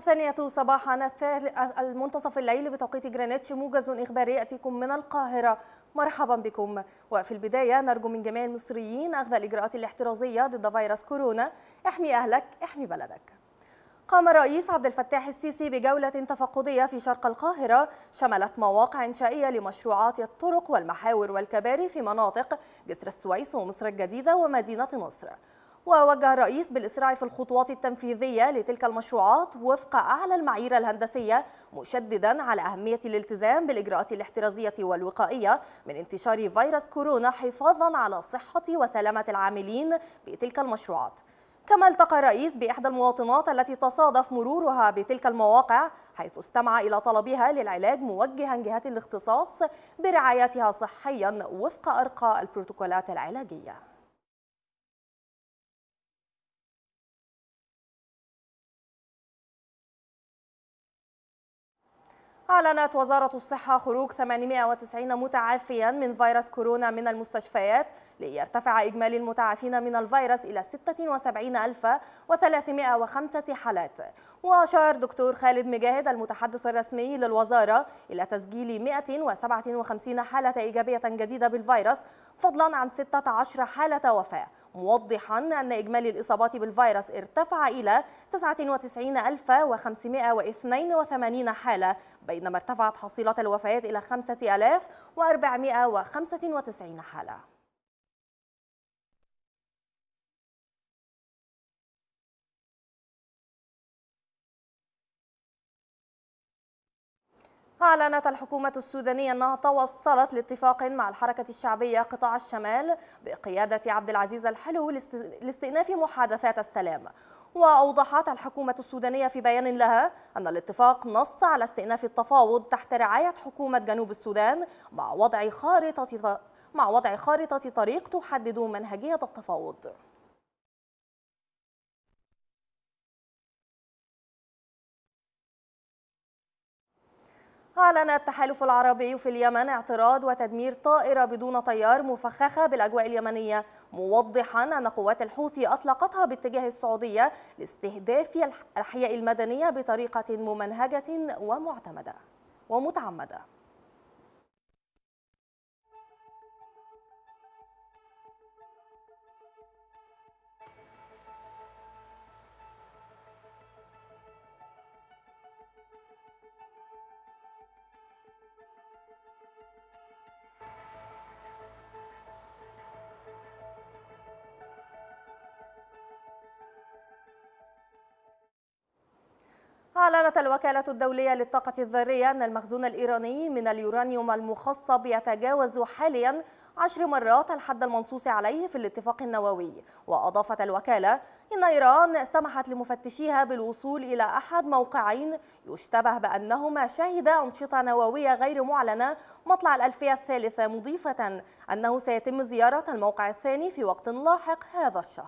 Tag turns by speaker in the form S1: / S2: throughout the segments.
S1: الثانية صباحا المنتصف الليل بتوقيت جرينتش، موجز إخباري يأتيكم من القاهرة. مرحبا بكم. وفي البداية نرجو من جميع المصريين أخذ الإجراءات الاحترازية ضد فيروس كورونا. احمي أهلك احمي بلدك. قام الرئيس عبد الفتاح السيسي بجولة تفقدية في شرق القاهرة شملت مواقع إنشائية لمشروعات الطرق والمحاور والكباري في مناطق جسر السويس ومصر الجديدة ومدينة نصر. ووجه الرئيس بالإسراع في الخطوات التنفيذية لتلك المشروعات وفق أعلى المعايير الهندسية، مشددا على أهمية الالتزام بالإجراءات الاحترازية والوقائية من انتشار فيروس كورونا حفاظا على صحة وسلامة العاملين بتلك المشروعات. كما التقى الرئيس بإحدى المواطنات التي تصادف مرورها بتلك المواقع، حيث استمع إلى طلبها للعلاج، موجها جهات الاختصاص برعايتها صحيا وفق أرقى البروتوكولات العلاجية. أعلنت وزارة الصحة خروج 890 متعافيا من فيروس كورونا من المستشفيات، ليرتفع إجمالي المتعافين من الفيروس إلى 76,305 حالات. وأشار دكتور خالد مجاهد المتحدث الرسمي للوزارة إلى تسجيل 157 حالة إيجابية جديدة بالفيروس، فضلا عن 16 حالة وفاة، موضحا أن إجمالي الإصابات بالفيروس ارتفع إلى 99,582 حالة، بينما ارتفعت حصيلة الوفيات إلى 5,495 حالة. أعلنت الحكومة السودانية أنها توصلت لاتفاق مع الحركة الشعبية قطاع الشمال بقيادة عبد العزيز الحلو لاستئناف محادثات السلام. وأوضحت الحكومة السودانية في بيان لها أن الاتفاق نص على استئناف التفاوض تحت رعاية حكومة جنوب السودان مع وضع خارطة طريق تحدد منهجية التفاوض. أعلن التحالف العربي في اليمن اعتراض وتدمير طائرة بدون طيار مفخخة بالأجواء اليمنية، موضحا أن قوات الحوثي أطلقتها باتجاه السعودية لاستهداف الأحياء المدنية بطريقة ممنهجة ومتعمدة. أعلنت الوكالة الدولية للطاقة الذرية أن المخزون الإيراني من اليورانيوم المخصب يتجاوز حاليا 10 مرات الحد المنصوص عليه في الاتفاق النووي. وأضافت الوكالة إن إيران سمحت لمفتشيها بالوصول إلى أحد موقعين يشتبه بأنهما شهدا أنشطة نووية غير معلنة مطلع الألفية الثالثة، مضيفة أنه سيتم زيارة الموقع الثاني في وقت لاحق هذا الشهر.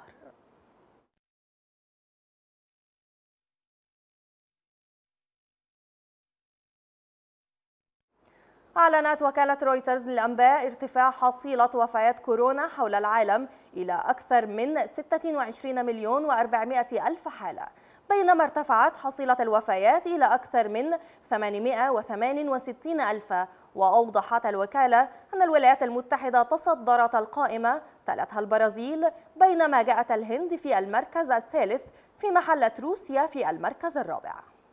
S1: أعلنت وكالة رويترز للأنباء ارتفاع حصيلة وفيات كورونا حول العالم إلى أكثر من 26 مليون و400 ألف حالة، بينما ارتفعت حصيلة الوفيات إلى أكثر من 868 ألفا. وأوضحت الوكالة أن الولايات المتحدة تصدرت القائمة، تلتها البرازيل، بينما جاءت الهند في المركز الثالث، فيما حلت روسيا في المركز الرابع.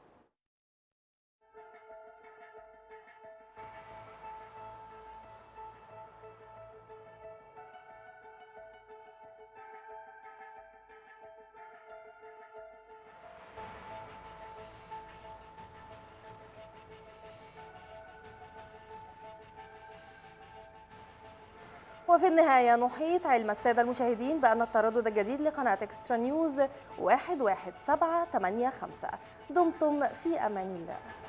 S1: وفي النهاية نحيط علم السادة المشاهدين بأن التردد الجديد لقناة إكسترا نيوز 11785. دمتم في أمان الله.